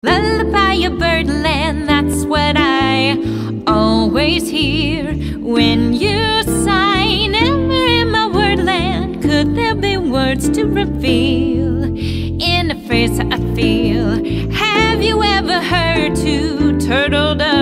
Lullaby of Birdland, that's what I always hear when you sigh. Never in my wordland could there be words to reveal in the phrase I feel. Have you ever heard two turtle doves